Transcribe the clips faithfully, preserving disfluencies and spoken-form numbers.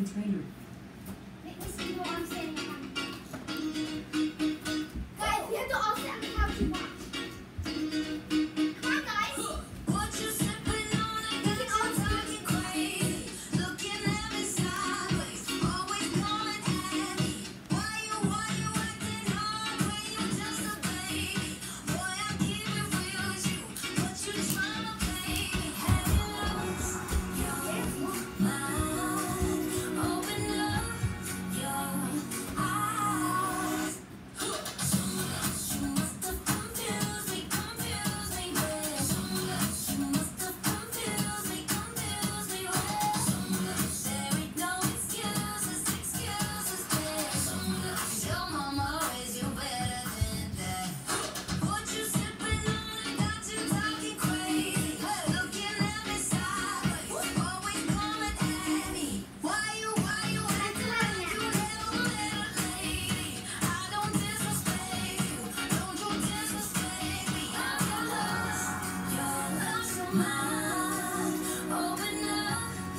trainer. Make me see what I'm saying. Guys, we have to all sit on the couch and watch. Come on, guys. What you sipping on? I got you talking crazy, looking at me sideways, always coming at me. Why you, why you acting hard when you just a baby? Boy, I keep it real with you, but you tryna play me. Have you lost your mind? Open up your eyes. You must have confused me, confused me, babe. You must have confused me, confused me, babe. There ain't no excuses, excuses, babe. Your mama raised you better than that. What you sipping on? I got you talking crazy, looking at me sideways, always coming at me. Why you, why you acting like you never met a lady? I don't disrespect you, don't you disrespect me. I'm lost, you're lost your mind. Open up your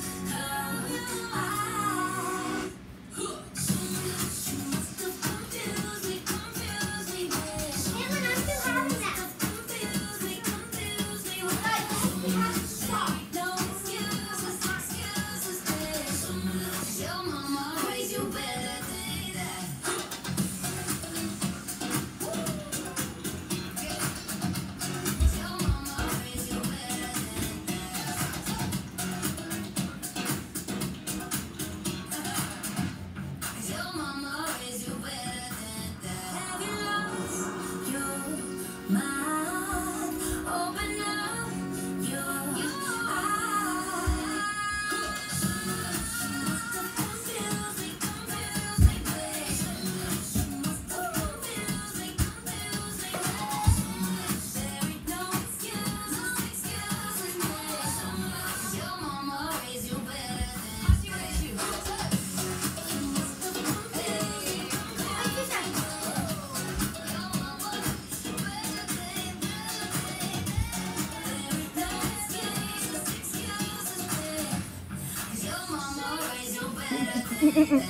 eyes. You must have confused me, confused me, babe. Helen, I'm still having that. Confused me, confused me, Guys, we have to stop. no excuses, excuses, babe. Your mama raised you better than that. Your mama raised you better than that. Your mama raised you better than that. Have you lost your mind? Open up your eyes. Must have confused me, confused me, babe. Must have confused me, confused me, babe. There ain't no excuses, excuses, babe. Your mama raised you better than that. You must have confused me, your mama raised you better than that. There ain't no excuses, excuses, babe. Your mama raised you better than that.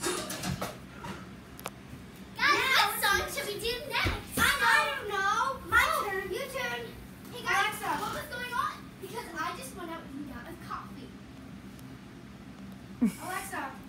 Guys, what song should we do next? I don't know. My turn. Your turn. Hey guys, Alexa. what was going on? Because I just went out and got a coffee. Alexa,